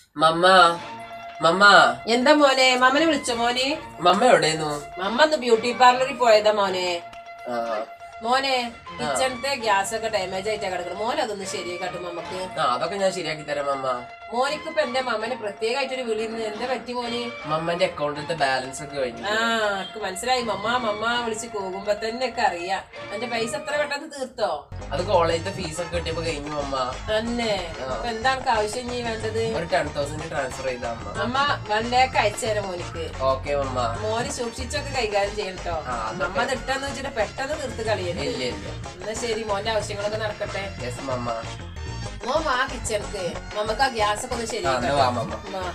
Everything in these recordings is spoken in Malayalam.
മമ്മ മമ്മ എന്താ മോനെ മമ്മനെ വിളിച്ചോ മോനെ? മമ്മ എവിടെയായിരുന്നു? മമ്മ ഒന്ന് ബ്യൂട്ടി പാർലറിൽ പോയതാ മോനെ. മോനെ കിച്ചണത്തെ ഗ്യാസ് ഒക്കെ ഡാമേജ് ആയിട്ടാ കിടക്കണം. മോനെ അതൊന്ന് ശരിയാക്കട്ടെ മമ്മക്ക്. അതൊക്കെ ഞാൻ ശരിയാക്കി തരാം മമ്മ. മോനിക്ക് ഇപ്പൊ എന്റെ മമ്മനെ പ്രത്യേകമായിട്ടൊരു വിളിയിരുന്നു. എന്താ പറ്റി മോനെ? മമ്മന്റെ അക്കൗണ്ടിലത്തെ ബാലൻസ് ഒക്കെ കഴിഞ്ഞു. എനിക്ക് മനസ്സിലായി. മമ്മ വിളിച്ച് പോകുമ്പോ തന്നെ ഒക്കെ അറിയാം. എന്റെ പൈസ എത്ര പെട്ടെന്ന് തീർത്തോ? അത് കോളേജിലത്തെ ഫീസ് ഒക്കെ കിട്ടിയപ്പോ കഴിഞ്ഞു മമ്മ. തന്നെ അപ്പൊ എന്താണ് ആവശ്യം നീ വേണ്ടത്? ഒരു 10,000 ട്രാൻസ്ഫർ ചെയ്താ അമ്മ 1 lakh അയച്ചു തരാം മോനിക്ക്. ഓക്കെ മമ്മ. മോന് സൂക്ഷിച്ചൊക്കെ കൈകാര്യം ചെയ്യട്ടോ. മമ്മ തിട്ടെന്ന് വെച്ചിട്ട് പെട്ടെന്ന് തീർത്ത് കളിയല്ലേ. എന്നാ ശരി, മോന്റെ ആവശ്യങ്ങളൊക്കെ നടക്കട്ടെ. മോൻ വാ കിച്ചണക്ക്. നമുക്ക് ആ ഗ്യാസ് ഒക്കെ ഒന്ന് ശരിയാക്കാം.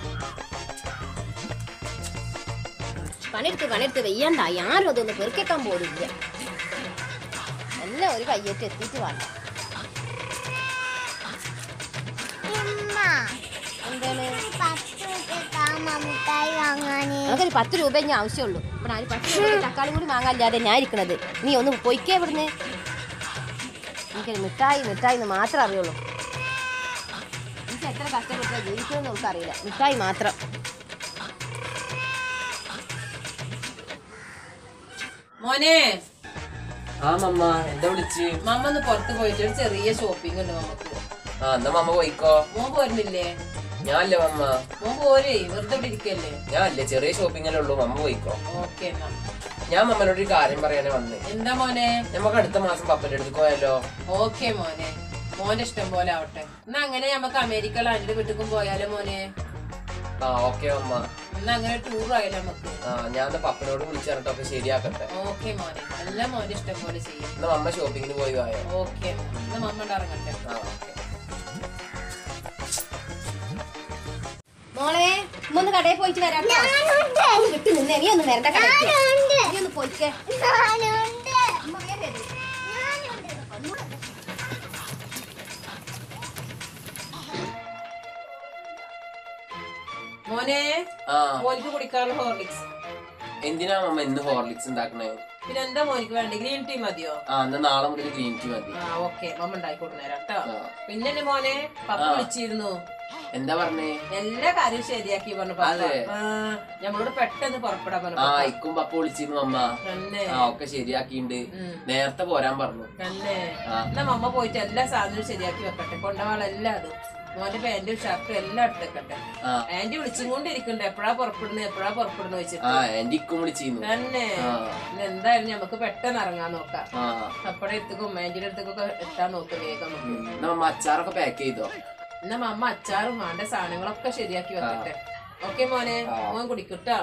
പണിയെടുത്ത് വെയ്യണ്ടായി. ആരും അതൊന്ന് പെറുക്കാൻ പോലില്ല. എല്ലാം ഒരു കയ്യേറ്റ് എത്തിയിട്ട് വേണ്ട. നമുക്കൊരു 10 രൂപ ഞാൻ ആവശ്യമുള്ളൂ. ഇവിടെ ഒരു 10 രൂപ തക്കാളി കൂടി വാങ്ങാനില്ലാതെ ഞാൻ ഇരിക്കണത്. നീ ഒന്ന് പൊയ്ക്കേ ഇവിടുന്ന്. എനിക്കൊരു മിഠായി എന്ന് മാത്രം അറിയുള്ളൂ. എനിക്ക് എത്ര കഷ്ടപ്പെട്ടാ ജീവിക്കുമെന്ന് നമുക്കറിയില്ല. മിഠായി മാത്രം. മോനെ എന്താ വിളിച്ച്? മമ്മ ഒന്ന് പുറത്ത് പോയിട്ട് ഒരു ചെറിയ ഷോപ്പിംഗ് ഉണ്ട് നമുക്ക്. എന്നാ മമ്മ പോയിക്കോ. മോൻ പോരുന്നില്ലേ? ഞാനല്ലേ മമ്മ. മോൻ പോരേ, വെറുതെ ഇവിടെ ഇരിക്കല്ലേ. ഞാനല്ലേ, ചെറിയ ഷോപ്പിംഗ് അല്ലേ ഉള്ളൂ. മമ്മ പോയിക്കോ. ഓക്കെ എന്നാ. ഞാൻ മമ്മനോട് ഒരു കാര്യം പറയാനേ വന്നേ. എന്താ മോനെ? നമുക്ക് അടുത്ത മാസം പപ്പന്റെ അടുത്ത് പോയാലോ? ഓക്കെ മോനെ, മോന്റെ ഇഷ്ടം പോലെ ആവട്ടെ. എന്നാ അങ്ങനെ നമുക്ക് അമേരിക്കയിൽ ആരുടെ വീട്ടിലും പോയാലോ മോനെ? ഓക്കെ അമ്മ. എന്നാ അങ്ങനെ ടൂർ ആയാലോ നമുക്ക്? ഞാൻ പപ്പനോട് വിളിച്ചിട്ടൊക്കെ ശരിയാക്കട്ടെ. ഓക്കെ മോനെ, എല്ലാം മോന്റെ ഇഷ്ടം പോലെ ചെയ്യും. എന്നാ മമ്മ ഷോപ്പിങ്ങിന് പോയി പോയോ? ഓക്കെ, എന്നാ മമ്മ ഇറങ്ങട്ടെ. മോളെ ഒന്ന് കടയിൽ പോയിട്ട് വരാം. വിട്ടു നിന്നേ, നീ ഒന്ന് വരണ്ട. നീ ഒന്ന് പോയിക്കേ. മോനെ, മോനിക്ക് കുടിക്കാനുള്ള ഹോർലിക്സ്. എന്തിനാ മമ്മ ഇന്ന് ഹോർലിക്സ് ഉണ്ടാക്കണേ? പിന്നെ എന്താ മോനിക്ക് വേണ്ടേ? ഗ്രീൻ ടീ മതിയോ? എന്നാ നാളെ മുതൽ ഗ്രീൻ ടീ മതി. ഓക്കെ, മമ്മ ഉണ്ടായിക്കൊടുന്നേരാ കേട്ടോ. പിന്നെ മോനെ പപ്പ വിളിച്ചിരുന്നു. എന്താ പറഞ്ഞേ? എല്ലാ കാര്യം ശരിയാക്കി പറഞ്ഞു. നമ്മളോട് പെട്ടെന്ന് പുറപ്പെടാൻ പറഞ്ഞു. ഇക്കും പപ്പ വിളിച്ചിരുന്നു മമ്മ. ഒക്കെ ശരിയാക്കിണ്ട്. നേരത്തെ പോരാൻ പറഞ്ഞു. തന്നെ എന്നാ മമ്മ പോയിട്ട് എല്ലാ സാധനവും ശരിയാക്കി വെക്കട്ടെ. കൊണ്ടുപോകാനെല്ലാം അതും മോന്റെ പാന്റും ഷർട്ടും എല്ലാം എടുത്തേക്കട്ടെ. ആന്റി വിളിച്ചും കൊണ്ടിരിക്കണ്ടേ എപ്പോഴാ പുറപ്പെടുന്നു വെച്ചിട്ട്. തന്നെ എന്തായാലും നമുക്ക് പെട്ടെന്ന് ഇറങ്ങാൻ നോക്കാം. അപ്പടെ എത്തുക്കും ആന്റിയുടെ അടുത്തേക്കൊക്കെ എത്താൻ നോക്കും വേഗം. അച്ചാറൊക്കെ പാക്ക് ചെയ്തോ? എന്നാ മമ്മ അച്ചാറും വേണ്ട സാധനങ്ങളൊക്കെ ശരിയാക്കി വെക്കട്ടെ. ഓക്കെ മോനെ, മോൻ കുടിക്കട്ടോ.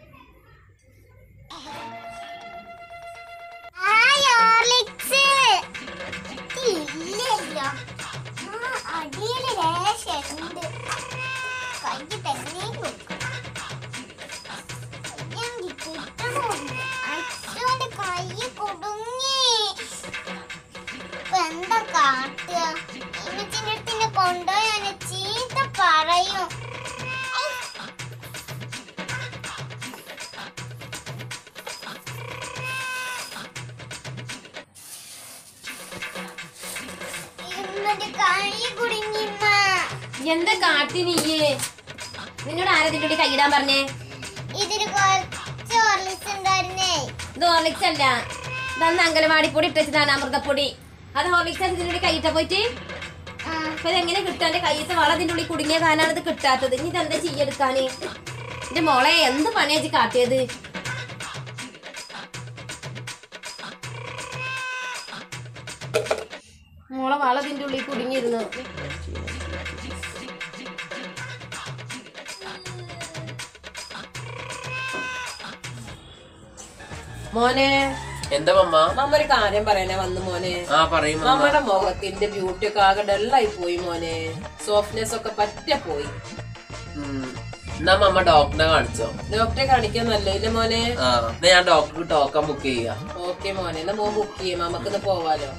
എന്താ കാട്ടുക? ഇമ്മച്ചിന്റെ അടുത്ത് കൊണ്ടുപോയാ ചീത്ത പറയും. എന്താ കാട്ടി നീയേ? നിന്നോട് ആരതിന്റെ കൂടി കൈയിടാൻ പറഞ്ഞേ? ഇതിന് കുറച്ച് ഹോർലിക്സ് ഉണ്ടായിരുന്നേ. ഇത് ഹോർലിക്സ് അല്ല, ഇതന്ന് അങ്കലവാടിപ്പൊടി ഇട്ടതാണ്, അമൃതപ്പൊടി. അത് ഹോർലിക്സ് ഇതിന്റെ കൂടി കൈയിട്ട പോയിട്ട്. അപ്പൊ ഇതെങ്ങനെ കിട്ടാ? എന്റെ കയ്യത്തെ വളത്തിന്റെ ഉള്ളിൽ കുടുങ്ങിയ കാനാണ് ഇത് കിട്ടാത്തത്. ഇനി ഇതെന്താ ചെയ്യെടുക്കാന്? എന്റെ മോളെ എന്ത് പണിയാ കാട്ടിയത്? മോളെ വളത്തിന്റെ ഉള്ളിൽ കുടുങ്ങിയിരുന്നു. മോനെ, എന്താ മമ്മ? മമ്മ ഒരു കാര്യം പറയാനാ വന്നു മോനെ. നമ്മുടെ മുഖത്തിന്റെ ബ്യൂട്ടി ഒക്കെ ആകെ ഡല്ലായി പോയി മോനെ. സോഫ്റ്റ്നെസ് ഒക്കെ പറ്റ പോയി. എന്നാ മമ്മ ഡോക്ടറെ കാണിച്ചോ? ഡോക്ടറെ കാണിക്കാൻ നല്ലയില്ല മോനെ. ഞാൻ ഡോക്ടർക്ക് ടോക്കൺ ബുക്ക് ചെയ്യാം. ഓക്കെ മോനെ, എന്നാ മോൻ ബുക്ക് ചെയ്യും. നമുക്കിന്ന് പോവാലോ.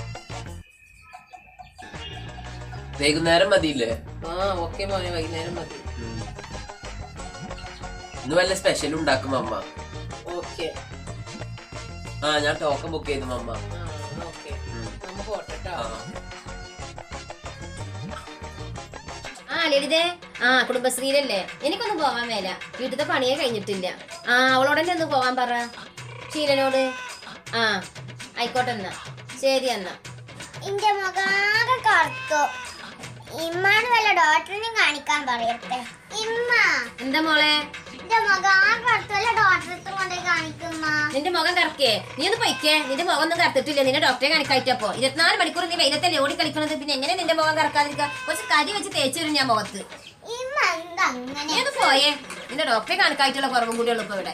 വൈകുന്നേരം മതിയില്ലേ? ഓക്കെ മോനെ, വൈകുന്നേരം മതി. ഇന്ന് വല്ല സ്പെഷ്യൽ ഉണ്ടാക്കും മമ്മ. ഓക്കേ. ഞാൻ ടോക്കൺ ബുക്ക് ചെയ്തു മമ്മ. ഓക്കേ. നമുക്ക് പോട്ടെ ട്ടോ. ലളിതേ ആ കുടുംബശ്രീയിലല്ലേ? എനിക്കൊന്നും പോവാൻ മേല, വീട്ടിലത്തെ പണിയെ കഴിഞ്ഞിട്ടില്ല. ആ അവളോടന്നെ ഒന്ന് പോവാൻ പറ, ഷീലനോട്. ആ ആയിക്കോട്ടെ എന്നാ, ശരി എന്നാ. എന്റെ മുഖാകെ കറുത്തു. ഇമ്മാന് വല്ല ഡോക്ടറിനെ കാണിക്കാൻ പറയട്ടെ. ഇമ്മ എന്താ മോളെ? എന്റെ മുഖാകെ കറുത്തു, വല്ല ഡോക്ടറെ കൊണ്ടേ കാണിക്കുമ്മ. നിന്റെ മുഖം കറക്കേ? നീ ഒന്ന് പൊയ്ക്കേ, നിന്റെ മുഖം ഒന്നും കറുത്തിട്ടില്ല. നിന്നെ ഡോക്ടറെ കാണിക്കായിട്ടപ്പോ 24 മണിക്കൂർ നീ വെയിലത്തല്ലേ ഓടി കളിക്കണത്, പിന്നെ എങ്ങനെ നിന്റെ മുഖം കറക്കാതിരിക്കുക? കുറച്ച് കരി വെച്ച് തേച്ചു വരും ഞാൻ മുഖത്ത്. ഇമ്മ എന്താ അങ്ങനെ? നീ ഒന്ന് പോയേ, നിന്റെ ഡോക്ടറെ കാണിക്കായിട്ടുള്ള കുറവും കൂടി ഉള്ളു ഇപ്പൊ ഇവിടെ.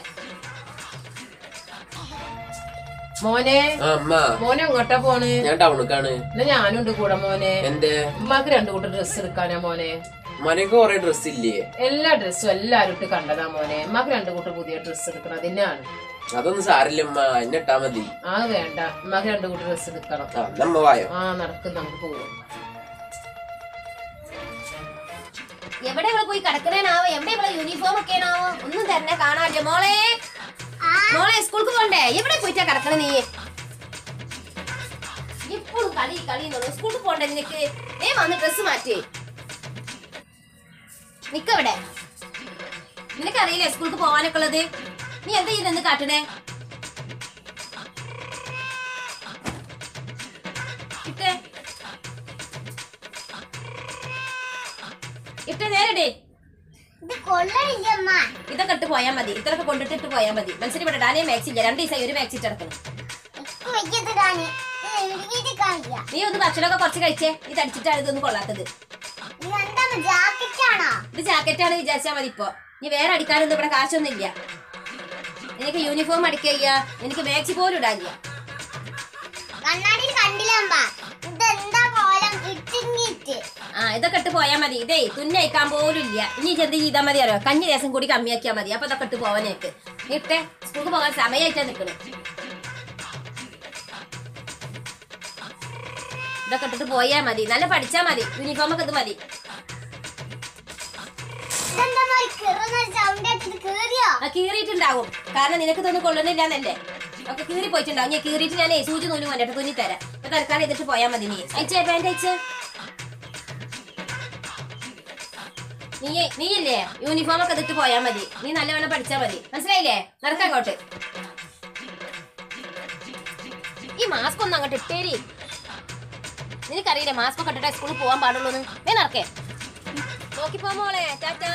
മോനെ മോനെ എങ്ങോട്ടാ പോണ്? ഞാൻ ടൗണിക്കാണ്. എന്നാ ഞാനുണ്ട് കൂടെ മോനെ. എന്റെ ഉമ്മാക്ക് 2 കൂട്ടം ഡ്രസ്സ് എടുക്കാനാ മോനെ. മോനക്ക് കൊറേ ഡ്രസ് ഇല്ലേ? എല്ലാ ഡ്രസ്സും എല്ലാരും ഇട്ട് കണ്ടതാ മോനെ. ഉമ്മാക്ക് 2 കൂട്ടം പുതിയ ഡ്രസ്സ് എടുക്കണം, അതിനാണ്. അതൊന്നും സാരില്ല ഉമ്മ, എന്നെ ഇട്ടാ മതി. ആ വേണ്ട, ഉമ്മാക്ക് 2 കൂട്ടം ഡ്രസ്സ് എടുക്കണം. നമ്മ വായോ. ആ നടക്കും, നമുക്ക് പോകും. എവിടെ ഇവിടെ പോയി കിടക്കണേനാവോ? എവിടെ ഇവിടെ യൂണിഫോം ഒക്കെ ആണാവോ? ഒന്നും തന്നെ കാണാനില്ല. മോളെ മോളെ സ്കൂൾക്ക് പോണ്ടേ? എവിടെ പോയിട്ടാ കിടക്കണ നീ? എപ്പോഴും കളി കളി സ്കൂൾക്ക് പോണ്ടേ നിനക്ക്? വന്ന് ഡ്രസ് മാറ്റി നിക്കവിടെ. നിനക്കറിയില്ലേ സ്കൂൾക്ക് പോവാനൊക്കെ ഉള്ളത്? നീ എന്താ ഇതെന്ന് കാട്ടണേ? ഇട്ടേ ഇട്ടേ നേരടേ. ഇതൊക്കെ ഇട്ട് പോയാ മതി, ഇത്രയൊക്കെ കൊണ്ടിട്ട് പോയാ മതി. മനസ്സിൽ ഇവിടെ ഡാനേ മാക്സ് ഇല്ല, 2 ദിവസമായി ഒരു മാക്സ് ഇട്ടെടുക്കണം. നീ ഒന്ന് ഭക്ഷണമൊക്കെ കുറച്ച് കഴിച്ചേ, ഇത് അടിച്ചിട്ടാണ് ഇതൊന്നും കൊള്ളാത്തത്. ഇത് ജാക്കറ്റാണ് വിചാരിച്ചാ മതി. ഇപ്പൊ നീ വേറെ അടിക്കാനൊന്നും ഇവിടെ കാശൊന്നും ഇല്ല. എനിക്ക് യൂണിഫോം അടിക്കുക, എനിക്ക് മാക്സി പോലും ഇടാനില്ല. ഇതൊക്കെ ഇട്ട് പോയാ മതി. ഇതേ തുന്നയിക്കാൻ പോലും ഇല്ല. ഇനി ചെന്ത് ചെയ്താൽ മതി അറിയോ? കഞ്ഞി രസം കൂടി കമ്മിയാക്കിയാ മതി. അപ്പൊ ഇതൊക്കെ ഇട്ട് പോവാനേക്ക് ഇട്ടേ. സ്കൂൾക്ക് പോകാൻ സമയമായിട്ടാ നിക്കണേ. ഇതൊക്കെ ഇട്ടിട്ട് പോയാ മതി, നല്ല പഠിച്ചാ മതി. യൂണിഫോം ഒക്കെ ഇത് മതി. കീറിയിട്ടുണ്ടാവും, കാരണം നിനക്ക് ഇതൊന്നും കൊള്ളുന്നില്ലാന്നല്ലേ. ഒക്കെ കീറി പോയിട്ടുണ്ടാവും. ഞാൻ കീറിയിട്ട് ഞാനേ സൂചി നൂല് കൊണ്ടിട്ട് തുന്നി തരാം. അപ്പൊ തൽക്കാലം ഇതിട്ട് പോയാ മതി. നീ അയച്ചേ, പാൻറ് അയച്ച്. നീയല്ലേ യൂണിഫോം ഒക്കെ ഇതിട്ട് പോയാ മതി. നീ നല്ലവണ്ണം പഠിച്ചാ മതി, മനസ്സിലായില്ലേ? നടക്കങ്ങോട്ട്. ഈ മാസ്ക് ഒന്നും അങ്ങോട്ട് ഇട്ടേരി. നിനക്കറിയില്ലേ മാസ്ക് ഒക്കെ ഇട്ടിട്ടേ സ്കൂളിൽ പോകാൻ പാടുള്ളൂന്ന്? നടക്കേ, നോക്കിപ്പോ മോളെ. ടാറ്റാ.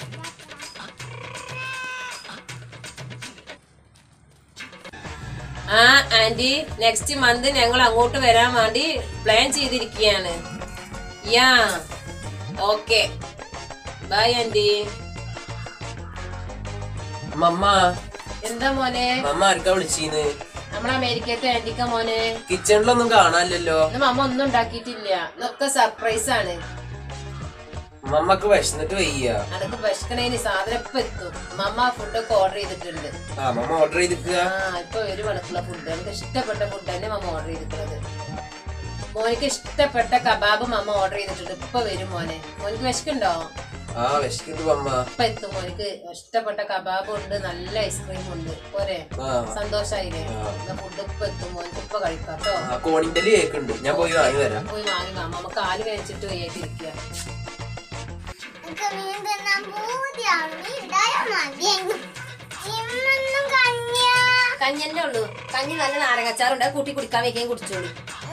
ആ ആന്റി, നെക്സ്റ്റ് മന്ത് ഞങ്ങൾ അങ്ങോട്ട് വരാൻ വേണ്ടി പ്ലാൻ ചെയ്തിരിക്കുകയാണ്. Yeah okay, bye aunty. മമ്മ എന്താ മോനെ? മമ്മ ആർക്കാ വിളിച്ചീന്ന്? നമ്മളെ അമേരിക്കത്തെ ആന്റിക്ക മോനെ. കിച്ചണിലൊന്നും കാണാനില്ലല്ലോ. മമ്മ ഒന്നും ഉണ്ടാക്കിയിട്ടില്ല, ഇതൊക്കെ സർപ്രൈസ് ആണ്. മമ്മക്ക് വിശന്നിട്ട് വയ്യ. അതൊക്കെ വിശക്കണേന് സാധനം ഇപ്പൊ എത്തും. മമ്മ ഫുഡൊക്കെ ഓർഡർ ചെയ്തിട്ടുണ്ട്. മമ്മ ഓർഡർ ചെയ്തിക്കുക. ഇപ്പൊ 1 മണിക്കുള്ള ഫുഡ്, എനിക്ക് ഇഷ്ടപ്പെട്ട ഫുഡ് തന്നെ മമ്മ ഓർഡർ ചെയ്തിട്ടുള്ളത്. മോനിക്ക് ഇഷ്ടപ്പെട്ട കബാബ് മമ്മ ഓർഡർ ചെയ്തിട്ടുണ്ട്. ഇപ്പൊ വരും മോനെ. മോനിക്ക് വിശക്കുണ്ടോ? ഇപ്പൊ എത്തും. മോനിക്ക് ഇഷ്ടപ്പെട്ട കബാബ് ഉണ്ട്, നല്ല ഐസ്ക്രീം ഉണ്ട്. പോരെ, സന്തോഷായില്ലേ? ഫുഡ് ഇപ്പൊ എത്തും. മോനിക്ക് ഇപ്പൊ കഴിക്കാം കേട്ടോ. ഞാൻ പോയി വാങ്ങി വരാം. പോയി വാങ്ങി വാ. മമ്മ കാല് കഴിച്ചിട്ട് വയ്യാതിരിക്കുക. കഞ്ഞന്നെ ഉള്ളൂ. കഞ്ഞി നല്ല നാരങ്ങച്ചാറുണ്ട്, കൂട്ടി കുടിക്കാൻ വെക്കാൻ കുടിച്ചോളൂ.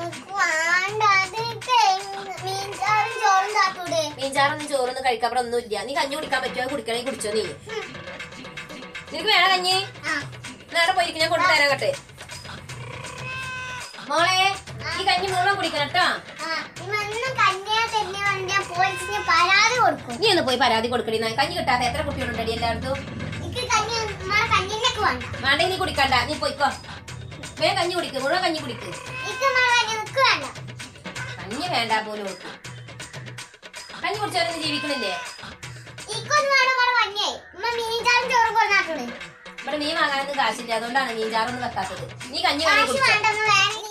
മീൻചാറൊന്നും ചോറൊന്നും കഴിക്കാൻ ഇവിടെ ഒന്നുമില്ല. നീ കഞ്ഞി കുടിക്കാൻ പറ്റുമോ? കുടിക്കണമെങ്കിൽ കുടിച്ചോ. നീ നിനക്ക് വേണം കഞ്ഞി? നേരെ പോയിരിക്കും, ഞാൻ കൊണ്ടു തരാൻ കേട്ടെ. മോളെ ഈ കഞ്ഞി മുഴുവൻ കുടിക്കണം കേട്ടോ. നീ ഒന്ന് പോയി പരാതി കൊടുക്കണി. കഞ്ഞി കിട്ടാത്ത എത്ര കുട്ടികളുണ്ടടി എല്ലായിടത്തും? വേണ്ട, നീ കുടിക്കണ്ട, നീ പോയിക്കോ. വേഗം കഞ്ഞി കുടിക്ക്, മുഴുവൻ കഞ്ഞി കുടിക്ക്. കഞ്ഞി വേണ്ട പോലും കൊടുക്കും. കഞ്ഞി കുടിച്ചവരൊന്നും ജീവിക്കണില്ലേ? ഇവിടെ മീൻ വാങ്ങാനൊന്നും കാശില്ല, അതുകൊണ്ടാണ് മീൻ ചാറൊന്നും വെക്കാത്തത്. നീ കഞ്ഞി വേണേ കുടിച്ചോ.